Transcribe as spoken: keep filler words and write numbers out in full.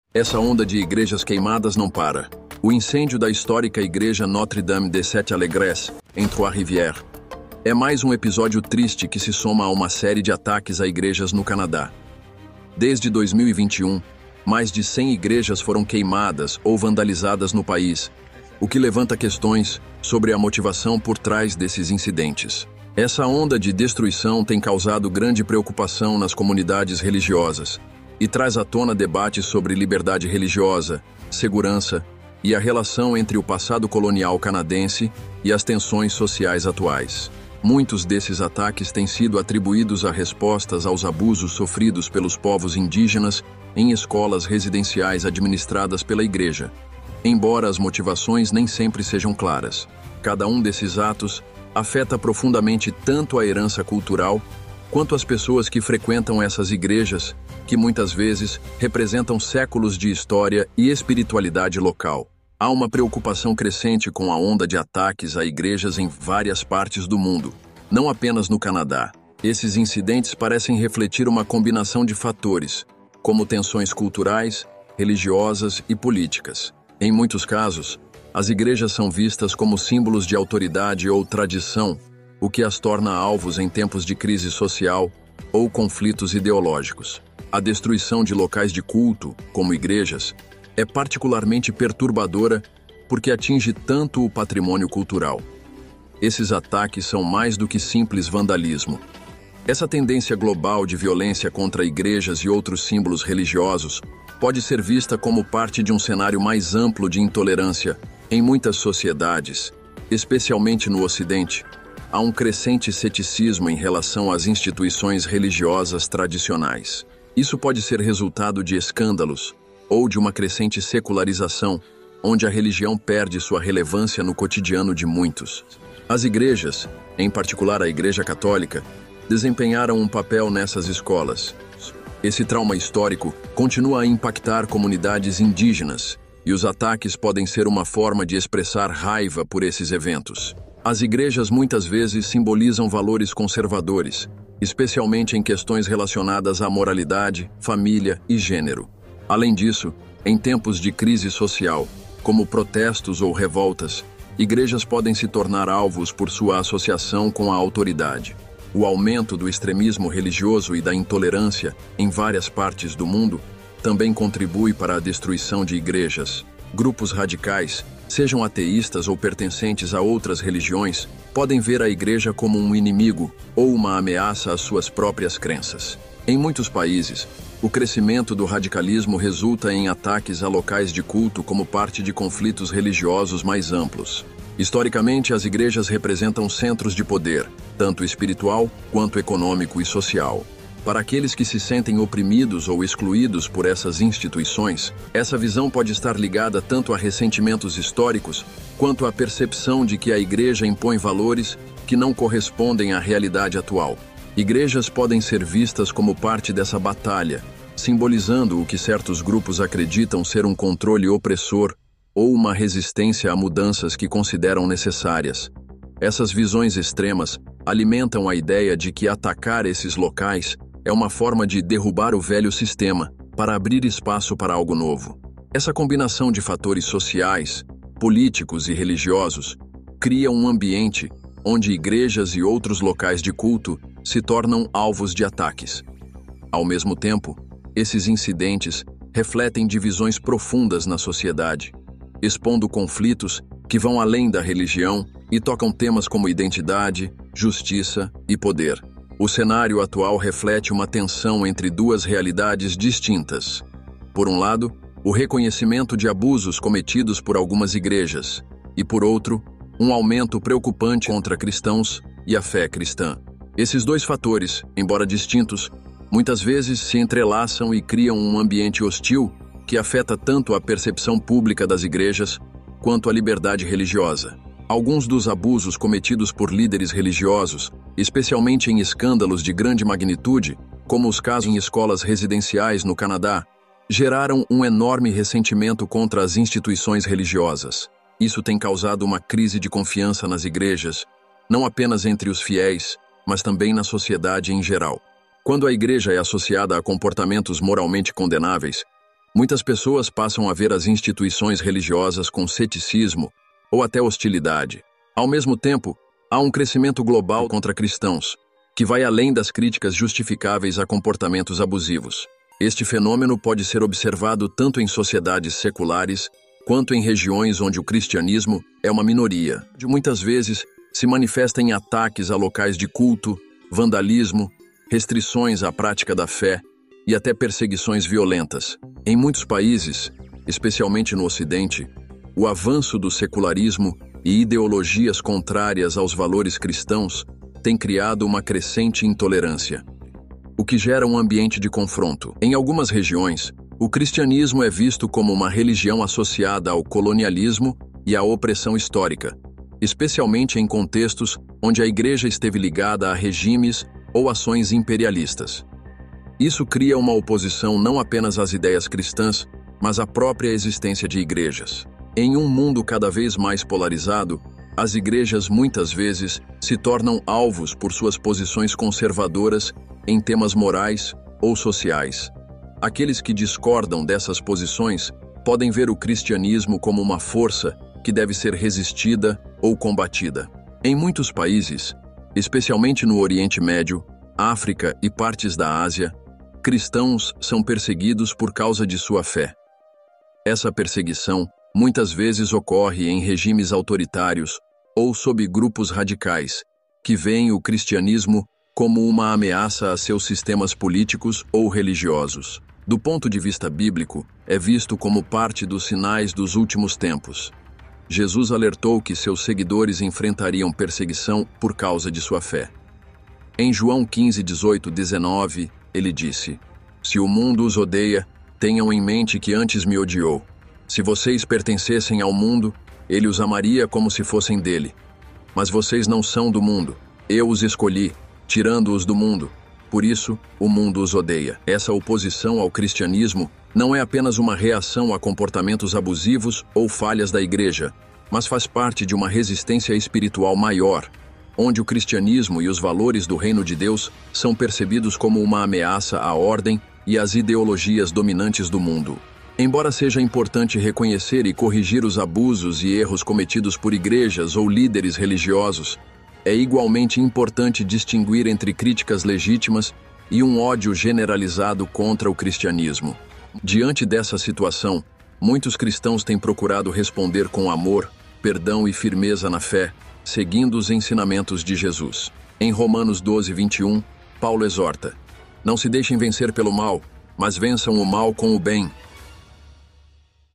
Essa onda de igrejas queimadas não para. O incêndio da histórica igreja Notre-Dame des Sept Allégres, em Trois-Rivières, é mais um episódio triste que se soma a uma série de ataques a igrejas no Canadá. Desde dois mil e vinte e um, mais de cem igrejas foram queimadas ou vandalizadas no país, o que levanta questões sobre a motivação por trás desses incidentes. Essa onda de destruição tem causado grande preocupação nas comunidades religiosas e traz à tona debates sobre liberdade religiosa, segurança e a relação entre o passado colonial canadense e as tensões sociais atuais. Muitos desses ataques têm sido atribuídos a respostas aos abusos sofridos pelos povos indígenas em escolas residenciais administradas pela igreja, embora as motivações nem sempre sejam claras. Cada um desses atos afeta profundamente tanto a herança cultural quanto as pessoas que frequentam essas igrejas, que muitas vezes representam séculos de história e espiritualidade local. Há uma preocupação crescente com a onda de ataques a igrejas em várias partes do mundo, não apenas no Canadá. Esses incidentes parecem refletir uma combinação de fatores, como tensões culturais, religiosas e políticas. Em muitos casos, as igrejas são vistas como símbolos de autoridade ou tradição, o que as torna alvos em tempos de crise social ou conflitos ideológicos. A destruição de locais de culto, como igrejas, é particularmente perturbadora porque atinge tanto o patrimônio cultural. Esses ataques são mais do que simples vandalismo. Essa tendência global de violência contra igrejas e outros símbolos religiosos pode ser vista como parte de um cenário mais amplo de intolerância em muitas sociedades, especialmente no Ocidente. Há um crescente ceticismo em relação às instituições religiosas tradicionais. Isso pode ser resultado de escândalos ou de uma crescente secularização, onde a religião perde sua relevância no cotidiano de muitos. As igrejas, em particular a Igreja Católica, desempenharam um papel nessas escolas. Esse trauma histórico continua a impactar comunidades indígenas, e os ataques podem ser uma forma de expressar raiva por esses eventos. As igrejas muitas vezes simbolizam valores conservadores, especialmente em questões relacionadas à moralidade, família e gênero. Além disso, em tempos de crise social, como protestos ou revoltas, igrejas podem se tornar alvos por sua associação com a autoridade. O aumento do extremismo religioso e da intolerância em várias partes do mundo também contribui para a destruição de igrejas. Grupos radicais, sejam ateístas ou pertencentes a outras religiões, podem ver a igreja como um inimigo ou uma ameaça às suas próprias crenças. Em muitos países, o crescimento do radicalismo resulta em ataques a locais de culto como parte de conflitos religiosos mais amplos. Historicamente, as igrejas representam centros de poder, tanto espiritual quanto econômico e social. Para aqueles que se sentem oprimidos ou excluídos por essas instituições, essa visão pode estar ligada tanto a ressentimentos históricos, quanto à percepção de que a igreja impõe valores que não correspondem à realidade atual. Igrejas podem ser vistas como parte dessa batalha, simbolizando o que certos grupos acreditam ser um controle opressor ou uma resistência a mudanças que consideram necessárias. Essas visões extremas alimentam a ideia de que atacar esses locais é uma forma de derrubar o velho sistema para abrir espaço para algo novo. Essa combinação de fatores sociais, políticos e religiosos cria um ambiente onde igrejas e outros locais de culto se tornam alvos de ataques. Ao mesmo tempo, esses incidentes refletem divisões profundas na sociedade, expondo conflitos que vão além da religião e tocam temas como identidade, justiça e poder. O cenário atual reflete uma tensão entre duas realidades distintas. Por um lado, o reconhecimento de abusos cometidos por algumas igrejas, e por outro, um aumento preocupante contra cristãos e a fé cristã. Esses dois fatores, embora distintos, muitas vezes se entrelaçam e criam um ambiente hostil que afeta tanto a percepção pública das igrejas quanto a liberdade religiosa. Alguns dos abusos cometidos por líderes religiosos, especialmente em escândalos de grande magnitude, como os casos em escolas residenciais no Canadá, geraram um enorme ressentimento contra as instituições religiosas. Isso tem causado uma crise de confiança nas igrejas, não apenas entre os fiéis, mas também na sociedade em geral. Quando a igreja é associada a comportamentos moralmente condenáveis, Muitas pessoas passam a ver as instituições religiosas com ceticismo ou até hostilidade. Ao mesmo tempo, há um crescimento global contra cristãos, que vai além das críticas justificáveis a comportamentos abusivos. Este fenômeno pode ser observado tanto em sociedades seculares quanto em regiões onde o cristianismo é uma minoria. De muitas vezes, se manifesta em ataques a locais de culto, vandalismo, restrições à prática da fé e até perseguições violentas. Em muitos países, especialmente no Ocidente, o avanço do secularismo e ideologias contrárias aos valores cristãos tem criado uma crescente intolerância, o que gera um ambiente de confronto. Em algumas regiões, o cristianismo é visto como uma religião associada ao colonialismo e à opressão histórica, especialmente em contextos onde a igreja esteve ligada a regimes ou ações imperialistas. Isso cria uma oposição não apenas às ideias cristãs, mas à própria existência de igrejas. Em um mundo cada vez mais polarizado, as igrejas muitas vezes se tornam alvos por suas posições conservadoras em temas morais ou sociais. Aqueles que discordam dessas posições podem ver o cristianismo como uma força que deve ser resistida ou combatida. Em muitos países, especialmente no Oriente Médio, África e partes da Ásia, cristãos são perseguidos por causa de sua fé. Essa perseguição muitas vezes ocorre em regimes autoritários ou sob grupos radicais, que veem o cristianismo como uma ameaça a seus sistemas políticos ou religiosos. Do ponto de vista bíblico, é visto como parte dos sinais dos últimos tempos. Jesus alertou que seus seguidores enfrentariam perseguição por causa de sua fé. Em João quinze, dezoito, dezenove, ele disse: "Se o mundo os odeia, tenham em mente que antes me odiou. Se vocês pertencessem ao mundo, ele os amaria como se fossem dele. Mas vocês não são do mundo. Eu os escolhi, tirando-os do mundo. Por isso, o mundo os odeia." Essa oposição ao cristianismo não é apenas uma reação a comportamentos abusivos ou falhas da igreja, mas faz parte de uma resistência espiritual maior, onde o cristianismo e os valores do reino de Deus são percebidos como uma ameaça à ordem e às ideologias dominantes do mundo. Embora seja importante reconhecer e corrigir os abusos e erros cometidos por igrejas ou líderes religiosos, é igualmente importante distinguir entre críticas legítimas e um ódio generalizado contra o cristianismo. Diante dessa situação, muitos cristãos têm procurado responder com amor, perdão e firmeza na fé, seguindo os ensinamentos de Jesus. Em Romanos doze, vinte e um, Paulo exorta: "Não se deixem vencer pelo mal, mas vençam o mal com o bem.